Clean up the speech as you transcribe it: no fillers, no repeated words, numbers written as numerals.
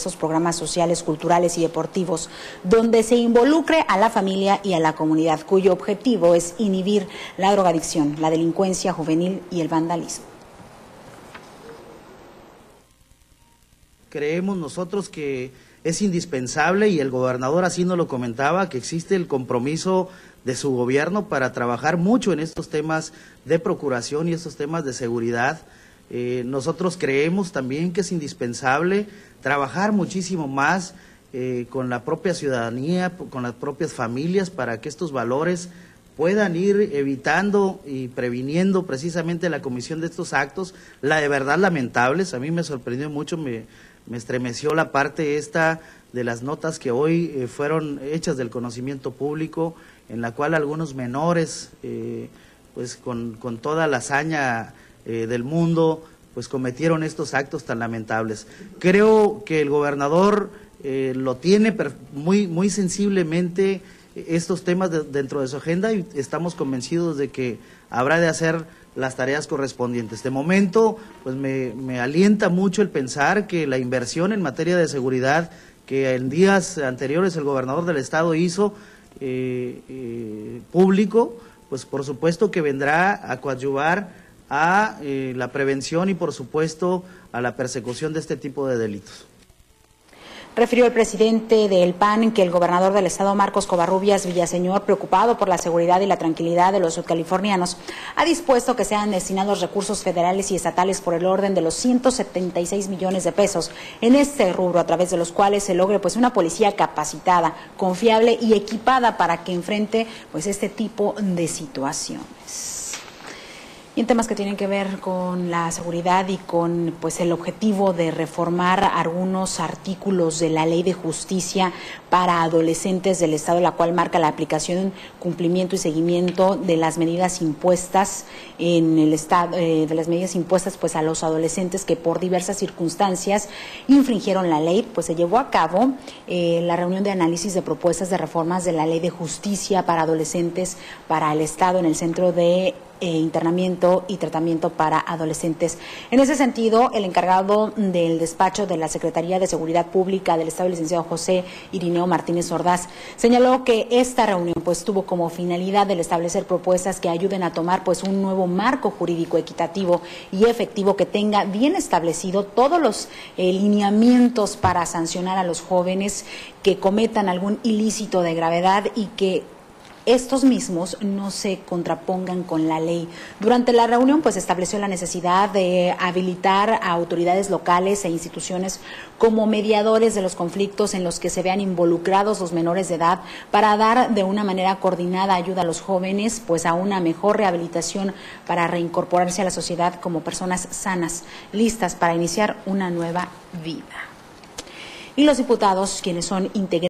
diversos programas sociales, culturales y deportivos, donde se involucre a la familia y a la comunidad, cuyo objetivo es inhibir la drogadicción, la delincuencia juvenil y el vandalismo. Creemos nosotros que es indispensable, y el gobernador así nos lo comentaba, que existe el compromiso de su gobierno para trabajar mucho en estos temas de procuración y estos temas de seguridad. Nosotros creemos también que es indispensable trabajar muchísimo más con la propia ciudadanía, con las propias familias, para que estos valores puedan ir evitando y previniendo precisamente la comisión de estos actos, de verdad lamentables. A mí me sorprendió mucho, me estremeció la parte esta de las notas que hoy fueron hechas del conocimiento público, en la cual algunos menores, pues con toda la hazaña del mundo, pues cometieron estos actos tan lamentables. Creo que el gobernador lo tiene muy sensiblemente estos temas dentro de su agenda, y estamos convencidos de que habrá de hacer las tareas correspondientes. De momento, pues me alienta mucho el pensar que la inversión en materia de seguridad que en días anteriores el gobernador del estado hizo público, pues por supuesto que vendrá a coadyuvar a la prevención y por supuesto a la persecución de este tipo de delitos. Refirió el presidente del PAN que el gobernador del estado, Marcos Covarrubias Villaseñor, preocupado por la seguridad y la tranquilidad de los sudcalifornianos, ha dispuesto que sean destinados recursos federales y estatales por el orden de los 176 millones de pesos en este rubro, a través de los cuales se logre pues una policía capacitada, confiable y equipada para que enfrente pues este tipo de situaciones. Y en temas que tienen que ver con la seguridad y con pues el objetivo de reformar algunos artículos de la Ley de Justicia para adolescentes del Estado, la cual marca la aplicación, cumplimiento y seguimiento de las medidas impuestas en el Estado, pues a los adolescentes que por diversas circunstancias infringieron la ley. Pues se llevó a cabo la reunión de análisis de propuestas de reformas de la Ley de Justicia para adolescentes para el Estado en el Centro de Internamiento y Tratamiento para Adolescentes. En ese sentido, el encargado del despacho de la Secretaría de Seguridad Pública del Estado, el licenciado José Irineo Martínez Ordaz, señaló que esta reunión pues tuvo como finalidad el establecer propuestas que ayuden a tomar pues un nuevo marco jurídico equitativo y efectivo que tenga bien establecido todos los lineamientos para sancionar a los jóvenes que cometan algún ilícito de gravedad y que estos mismos no se contrapongan con la ley. Durante la reunión, pues estableció la necesidad de habilitar a autoridades locales e instituciones como mediadores de los conflictos en los que se vean involucrados los menores de edad, para dar de una manera coordinada ayuda a los jóvenes, pues a una mejor rehabilitación para reincorporarse a la sociedad como personas sanas, listas para iniciar una nueva vida. Y los diputados, quienes son integrantes